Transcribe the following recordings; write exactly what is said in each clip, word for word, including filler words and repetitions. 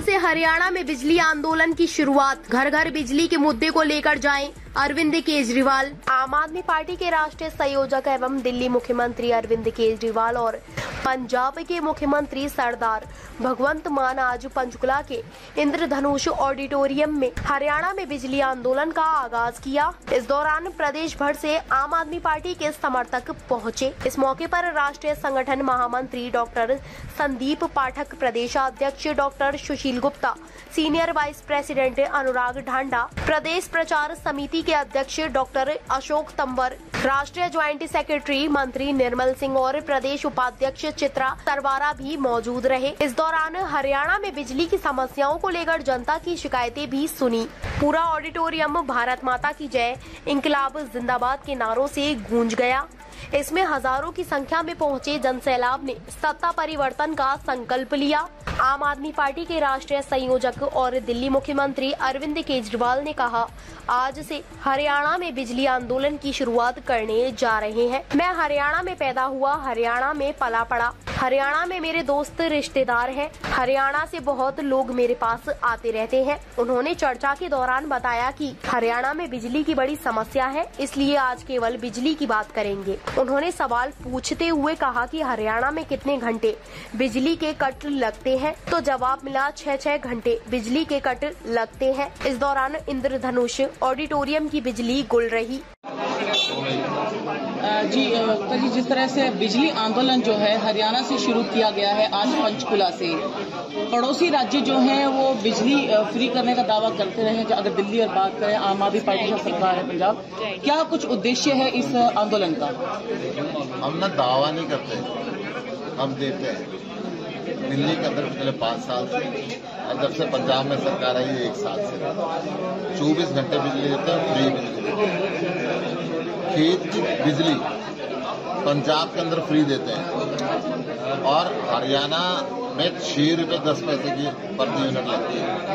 से हरियाणा में बिजली आंदोलन की शुरुआत। घर घर बिजली के मुद्दे को लेकर जाएं अरविंद केजरीवाल। आम आदमी पार्टी के राष्ट्रीय संयोजक एवं दिल्ली मुख्यमंत्री अरविंद केजरीवाल और पंजाब के मुख्यमंत्री सरदार भगवंत मान आज पंचकुला के इंद्रधनुष ऑडिटोरियम में हरियाणा में बिजली आंदोलन का आगाज किया। इस दौरान प्रदेश भर से आम आदमी पार्टी के समर्थक पहुंचे। इस मौके पर राष्ट्रीय संगठन महामंत्री डॉक्टर संदीप पाठक, प्रदेशाध्यक्ष doctor Sushil Gupta, senior vice president Anurag Dhanda, प्रदेश प्रचार समिति के अध्यक्ष डॉक्टर अशोक तंवर, राष्ट्रीय ज्वाइंट सेक्रेटरी मंत्री निर्मल सिंह और प्रदेश उपाध्यक्ष चित्रा सरवारा भी मौजूद रहे। इस दौरान हरियाणा में बिजली की समस्याओं को लेकर जनता की शिकायतें भी सुनी। पूरा ऑडिटोरियम भारत माता की जय, इंकलाब जिंदाबाद के नारों से गूंज गया। इसमें हजारों की संख्या में पहुंचे जनसैलाब ने सत्ता परिवर्तन का संकल्प लिया। आम आदमी पार्टी के राष्ट्रीय संयोजक और दिल्ली मुख्यमंत्री अरविंद केजरीवाल ने कहा, आज से हरियाणा में बिजली आंदोलन की शुरुआत करने जा रहे हैं। मैं हरियाणा में पैदा हुआ, हरियाणा में पला पड़ा, हरियाणा में मेरे दोस्त रिश्तेदार हैं। हरियाणा से बहुत लोग मेरे पास आते रहते हैं। उन्होंने चर्चा के दौरान बताया कि हरियाणा में बिजली की बड़ी समस्या है, इसलिए आज केवल बिजली की बात करेंगे। उन्होंने सवाल पूछते हुए कहा कि हरियाणा में कितने घंटे बिजली के कट लगते हैं, तो जवाब मिला छह छह घंटे बिजली के कट लगते हैं। इस दौरान इंद्रधनुष ऑडिटोरियम की बिजली गुल रही। जी जी जिस तरह से बिजली आंदोलन जो है हरियाणा से शुरू किया गया है आज पंचकुला से, पड़ोसी राज्य जो हैं वो बिजली फ्री करने का दावा करते रहे। अगर दिल्ली और बात करें, आम आदमी पार्टी का सरकार है पंजाब, क्या कुछ उद्देश्य है इस आंदोलन का? हम ना दावा नहीं करते, हम देते हैं। दिल्ली के अंदर पिछले पाँच साल से और जब से पंजाब में सरकार आई है एक साल से चौबीस घंटे बिजली देते हैं, फ्री बिजली देते हैं। खेत की बिजली पंजाब के अंदर फ्री देते हैं और हरियाणा में छह रुपए दस पैसे की प्रति यूनिट लगती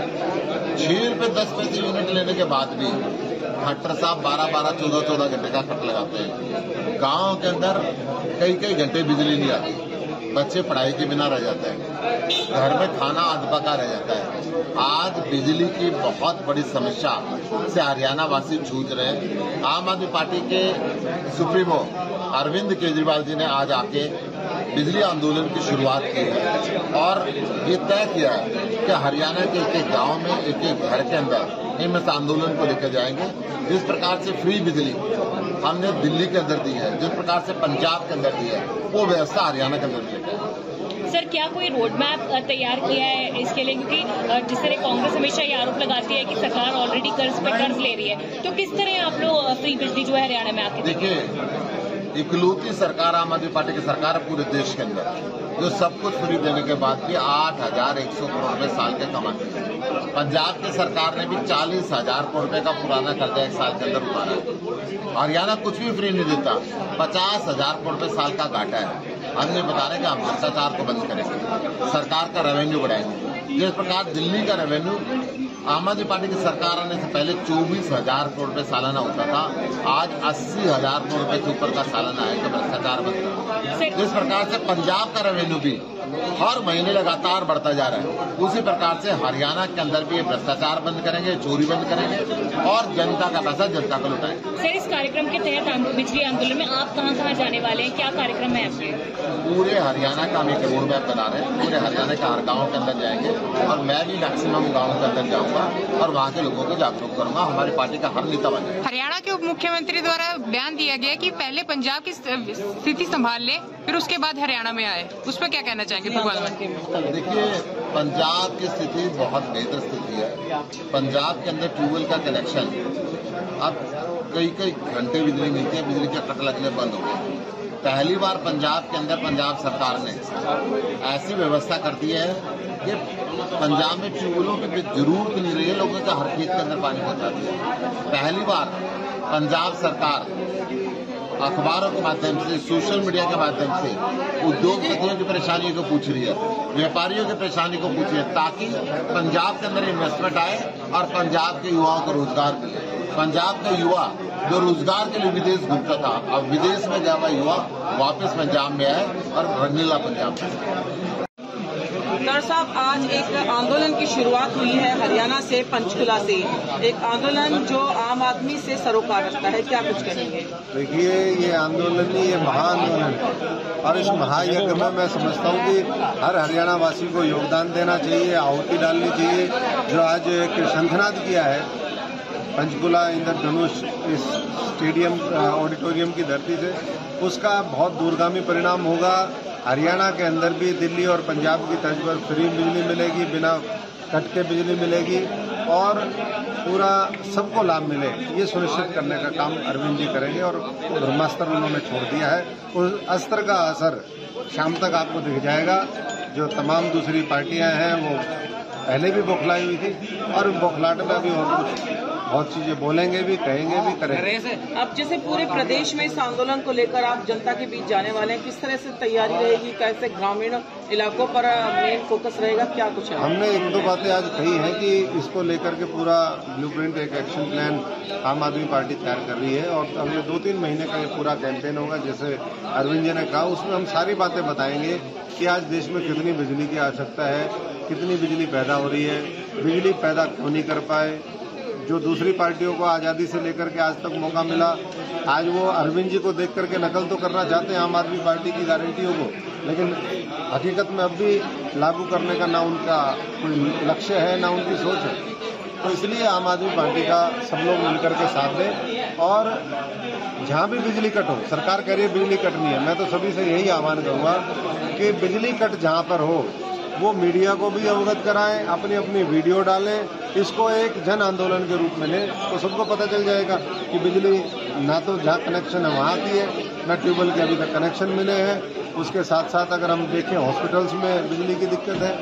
है। छह रुपए दस पैसे यूनिट लेने के बाद भी खट्टर साहब बारह बारह चौदह चौदह घंटे का कट लगाते हैं। गांव के अंदर कई कई घंटे बिजली नहीं आती, बच्चे पढ़ाई के बिना रह जाते हैं, घर में खाना अधपका रह जाता है। आज बिजली की बहुत बड़ी समस्या से हरियाणा वासी जूझ रहे हैं। आम आदमी पार्टी के सुप्रीमो अरविंद केजरीवाल जी ने आज आके बिजली आंदोलन की शुरुआत की है और ये तय किया है कि हरियाणा के एक एक गांव में एक एक घर के अंदर हम इस आंदोलन को लेकर जाएंगे। जिस प्रकार से फ्री बिजली हमने दिल्ली के अंदर दी है, जिस प्रकार से पंजाब के अंदर दी है, वो व्यवस्था हरियाणा के अंदर मिलेगी। सर, क्या कोई रोड मैप तैयार किया है इसके लिए? क्योंकि जिस तरह कांग्रेस हमेशा ये आरोप लगाती है कि सरकार ऑलरेडी कर्ज पे कर्ज ले रही है, तो किस तरह आप लोग फ्री बिजली जो है हरियाणा में आके? देखिए, इकलौती सरकार आम आदमी पार्टी की सरकार है पूरे देश के अंदर जो सब कुछ फ्री देने के बाद भी आठ हजार एक सौ करोड़ रुपए साल के कमाती है। पंजाब की सरकार ने भी चालीस हजार करोड़ रुपए का पुराना कर्जा एक साल के अंदर उतारा है। हरियाणा कुछ भी फ्री नहीं देता, पचास हजार करोड़ रुपए साल का घाटा है। हम ये बता रहे हैं कि हम भ्रष्टाचार को बंद करेंगे, सरकार का रेवेन्यू बढ़ाएंगे। जिस प्रकार दिल्ली का रेवेन्यू आम आदमी पार्टी की सरकार आने से पहले चौबीस हजार करोड़ रुपए सालाना होता था, आज अस्सी हजार करोड़ रुपए से ऊपर का सालाना है कि भ्रष्टाचार बंद। जिस प्रकार से पंजाब का रेवेन्यू भी हर महीने लगातार बढ़ता जा रहा है, उसी प्रकार से हरियाणा के अंदर भी भ्रष्टाचार बंद करेंगे, चोरी बंद करेंगे और जनता का पैसा जनता को लौटाएंगे। सर, इस कार्यक्रम के तहत बिजली आंदोलन में आप कहां कहां जाने वाले हैं? क्या कार्यक्रम है आपके? पूरे हरियाणा का हम एक रोड मैप बना रहे हैं। पूरे हरियाणा के हर गाँव के अंदर जाएंगे और मैं भी मैक्सिमम गाँव के अंदर जाऊंगा और वहाँ के लोगों को जागरूक करूंगा। हमारी पार्टी का हर नेता बने। हरियाणा के उप मुख्यमंत्री द्वारा बयान दिया गया कि पहले पंजाब की स्थिति संभाल ले, फिर उसके बाद हरियाणा में आए, उस पर क्या कहना चाहेंगे? देखिए, पंजाब की स्थिति बहुत बेहतर स्थिति है। पंजाब के अंदर ट्यूबवेल का कनेक्शन अब कई कई घंटे बिजली मिलती है, बिजली के कट लगने बंद हो गए। पहली बार पंजाब के अंदर पंजाब सरकार ने ऐसी व्यवस्था कर दी है कि पंजाब में ट्यूबवेलों की जरूरत नहीं रही है, लोगों का हर खेत के अंदर पानी पहुंचाती है। पहली बार पंजाब सरकार अखबारों के माध्यम से, सोशल मीडिया के माध्यम से उद्योगपतियों की परेशानियों को पूछ रही है, व्यापारियों की परेशानी को पूछ रही है, ताकि पंजाब के अंदर इन्वेस्टमेंट आए और पंजाब के युवाओं को रोजगार मिले। पंजाब का युवा जो रोजगार के लिए विदेश घूमता था, अब विदेश में गया हुआ युवा वापस पंजाब में आए और रंगीला पंजाब। सत्तार साहब, आज एक आंदोलन की शुरुआत हुई है हरियाणा से, पंचकुला से, एक आंदोलन जो आम आदमी से सरोकार रखता है, क्या कुछ कहेंगे? देखिए, ये आंदोलन ही ये महाआंदोलन है और इस महायज्ञ में मैं समझता हूँ कि हर हरियाणा वासी को योगदान देना चाहिए, आहुति डालनी चाहिए। जो आज एक शंखनाद किया है पंचकुला इंद्रधनुष इस स्टेडियम ऑडिटोरियम की धरती से, उसका बहुत दूरगामी परिणाम होगा। हरियाणा के अंदर भी दिल्ली और पंजाब की तर्ज पर फ्री बिजली मिलेगी, बिना कट के बिजली मिलेगी और पूरा सबको लाभ मिले, ये सुनिश्चित करने का काम अरविंद जी करेंगे। और ब्रह्मास्त्र उन्होंने छोड़ दिया है, उस अस्त्र का असर शाम तक आपको दिख जाएगा। जो तमाम दूसरी पार्टियां हैं वो पहले भी बौखलाई हुई थी और बौखलाहट में भी और कुछ बहुत चीजें बोलेंगे भी, कहेंगे भी, करेंगे। अब जैसे पूरे प्रदेश में इस आंदोलन को लेकर आप जनता के बीच जाने वाले हैं, किस तरह से तैयारी रहेगी, कैसे ग्रामीण इलाकों पर मेन फोकस रहेगा, क्या कुछ है? हमने एक दो बातें आज कही हैं कि इसको लेकर के पूरा ब्लूप्रिंट, एक एक्शन प्लान आम आदमी पार्टी तैयार कर रही है और अगले दो तीन महीने का ये पूरा कैंपेन होगा। जैसे अरविंद जी ने कहा, उसमें हम सारी बातें बताएंगे कि आज देश में कितनी बिजली की आवश्यकता है, कितनी बिजली पैदा हो रही है, बिजली पैदा क्यों नहीं कर पाए। जो दूसरी पार्टियों को आज़ादी से लेकर के आज तक मौका मिला, आज वो अरविंद जी को देख करके नकल तो करना चाहते हैं आम आदमी पार्टी की गारंटियों को, लेकिन हकीकत में अब भी लागू करने का ना उनका कोई लक्ष्य है ना उनकी सोच है। तो इसलिए आम आदमी पार्टी का सब लोग मिलकर के साथ दें और जहाँ भी बिजली कट हो, सरकार कह रही है बिजली कट नहीं है, मैं तो सभी से यही आह्वान करूँगा कि बिजली कट जहाँ पर हो वो मीडिया को भी अवगत कराएं, अपनी अपनी वीडियो डालें, इसको एक जन आंदोलन के रूप में लें तो सबको पता चल जाएगा कि बिजली ना तो जहाँ कनेक्शन है वहाँ की है, ना ट्यूबवेल के अभी तक कनेक्शन मिले हैं। उसके साथ साथ अगर हम देखें हॉस्पिटल्स में बिजली की दिक्कत है,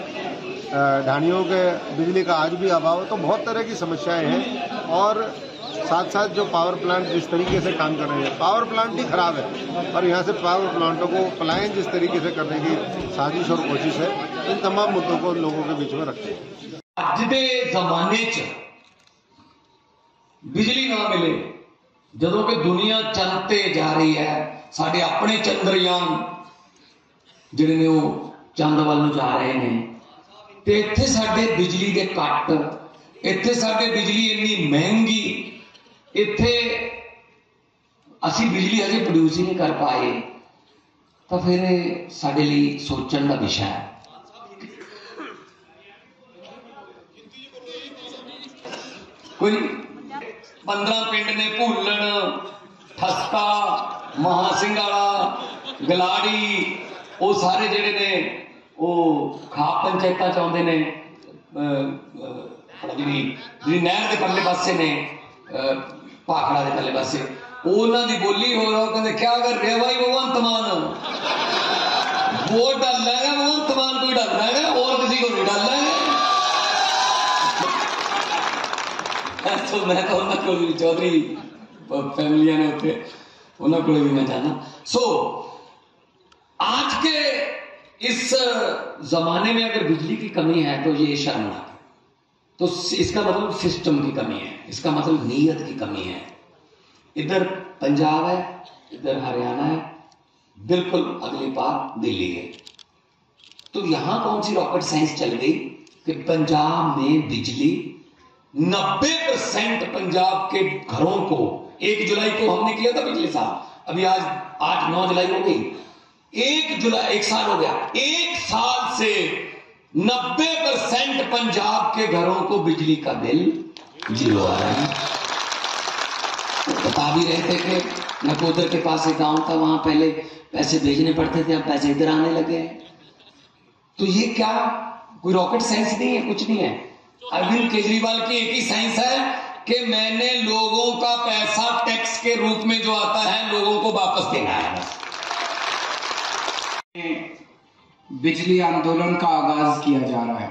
ढाणियों के बिजली का आज भी अभाव है, तो बहुत तरह की समस्याएं हैं। और साथ साथ जो पावर प्लांट जिस तरीके से काम कर रहे हैं, पावर प्लांट ही खराब है और यहाँ से पावर प्लांटों को पलायन जिस तरीके से करने की साजिश और कोशिश है, इन तमाम मुद्दों को लोगों के बीच में रखते हैं। ਅੱਜ ਦੇ ਜ਼ਮਾਨੇ 'ਚ ਬਿਜਲੀ ਨਾ ਮਿਲੇ, ਜਦੋਂ ਕਿ ਦੁਨੀਆ ਚੰਦ ਤੇ ਜਾ ਰਹੀ ਹੈ, ਸਾਡੇ ਆਪਣੇ ਚੰਦਰਯਾਨ ਜਿਹੜੇ ਨੇ ਉਹ ਚੰਦ ਵੱਲ ਨੂੰ ਜਾ ਰਹੇ ਨੇ, ਤੇ ਇੱਥੇ ਸਾਡੇ ਬਿਜਲੀ ਦੇ ਕੱਟ, ਇੱਥੇ ਸਾਡੇ ਬਿਜਲੀ ਇੰਨੀ ਮਹਿੰਗੀ, ਇੱਥੇ ਅਸੀਂ ਬਿਜਲੀ ਅਜੇ ਪ੍ਰੋਡਿਊਸ ਹੀ ਨਹੀਂ ਕਰ ਪਾਏ, ਤਾਂ ਫਿਰ ਸਾਡੇ ਲਈ ਸੋਚਣ ਦਾ ਵਿਸ਼ਾ ਹੈ। कोई पंद्रह पिंड ने भूलन, ठस्का, महासिंगाला, गलाड़ी, वो सारे जेडे ने वो खाप पंचायत चाहते ने जी नहर के परले पासे ने भाखड़ा के परले पासे, उन्होंने की बोली हो रहा, कहते क्या कर रहे भाई भगवंत मान, वोट डाल लेगा भगवंत मान, कोई डालना है और किसी को नहीं डालना है। तो मैं तो उन्होंने चौधरी फैमिलियां ने उठे, उन्होंने भी मैं जाना। सो आज के इस जमाने में अगर बिजली की कमी है तो ये शर्मनाक है, तो इसका मतलब सिस्टम की कमी है, इसका मतलब नीयत की कमी है। इधर पंजाब है, इधर हरियाणा है, बिल्कुल अगली पार दिल्ली है। तो यहां कौन सी रॉकेट साइंस चल गई कि पंजाब में बिजली नब्बे परसेंट पंजाब के घरों को, एक जुलाई को हमने किया था पिछले साल, अभी आज आठ नौ जुलाई हो गई, एक जुलाई एक साल हो गया, एक साल से नब्बे परसेंट पंजाब के घरों को बिजली का बिल जीरो आ रहा है। बता भी रहे थे कि नकोदर के पास एक गांव था, वहां पहले पैसे भेजने पड़ते थे, अब पैसे इधर आने लगे हैं। तो ये क्या कोई रॉकेट साइंस नहीं है, कुछ नहीं है। अरविंद केजरीवाल की एक ही साइंस है कि मैंने लोगों का पैसा टैक्स के रूप में जो आता है लोगों को वापस देना है। बिजली आंदोलन का आगाज किया जा रहा है,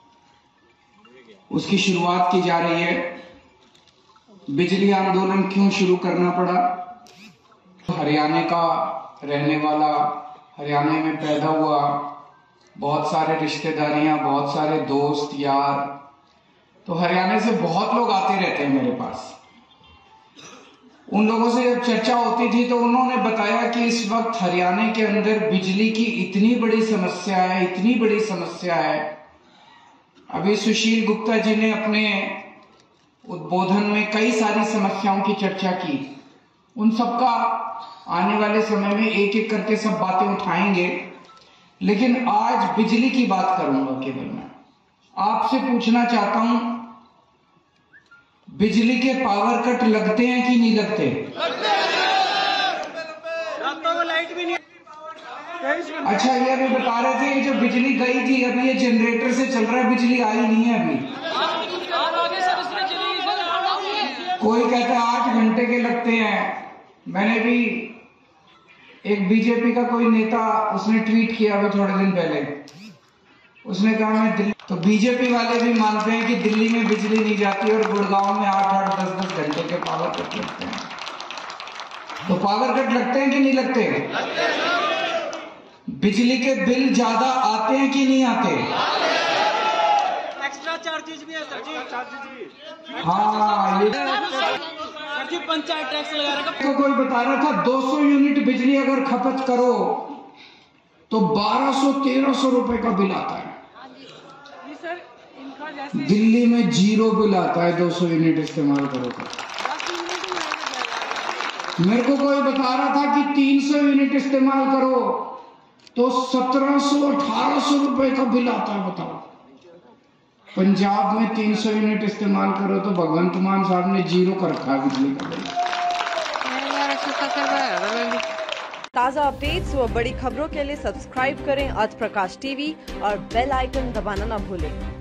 उसकी शुरुआत की जा रही है। बिजली आंदोलन क्यों शुरू करना पड़ा? हरियाणा का रहने वाला, हरियाणा में पैदा हुआ, बहुत सारे रिश्तेदारियां, बहुत सारे दोस्त यार, तो हरियाणा से बहुत लोग आते रहते हैं मेरे पास। उन लोगों से जब चर्चा होती थी तो उन्होंने बताया कि इस वक्त हरियाणा के अंदर बिजली की इतनी बड़ी समस्या है, इतनी बड़ी समस्या है। अभी सुशील गुप्ता जी ने अपने उद्बोधन में कई सारी समस्याओं की चर्चा की। उन सबका आने वाले समय में एक एक करके सब बातें उठाएंगे, लेकिन आज बिजली की बात करूंगा केवल मैं। आपसे पूछना चाहता हूं, बिजली के पावर कट लगते हैं कि नहीं लगते? लाइट भी नहीं। अच्छा, ये अभी बता रहे थे जो बिजली गई थी, अभी ये जनरेटर से चल रहा है, बिजली आई नहीं है अभी। कोई कहता है आठ घंटे के लगते हैं। मैंने भी एक बीजेपी का कोई नेता, उसने ट्वीट किया अभी थोड़े दिन पहले, उसने कहा मैं दिल्ली, तो बीजेपी वाले भी मानते हैं कि दिल्ली में बिजली नहीं जाती और गुड़गांव में आठ आठ दस दस घंटे के पावर कट लगते हैं। तो पावर कट लगते हैं कि नहीं लगते? बिजली के बिल ज्यादा आते हैं कि नहीं आते? एक्स्ट्रा चार्जेस भी है सर जी। हाँ, ये सर जी पंचायत टैक्स लगा रखा। तो कोई बता रहा था दो सौ यूनिट बिजली अगर खपत करो तो बारह सौ तेरह सौ रुपए का बिल आता है। सर इनका जैसे दिल्ली में जीरो बिल आता है दो सौ यूनिट इस्तेमाल करो तो। मेरे को कोई बता रहा था कि तीन सौ यूनिट इस्तेमाल करो तो सत्रह सौ अठारह सौ रुपए का बिल आता है। बताओ, पंजाब में तीन सौ यूनिट इस्तेमाल करो तो भगवंत मान साहब ने जीरो कर रखा है बिजली का बिल। ताज़ा अपडेट्स व बड़ी खबरों के लिए सब्सक्राइब करें आज प्रकाश टीवी और बेल आइकन दबाना ना भूलें।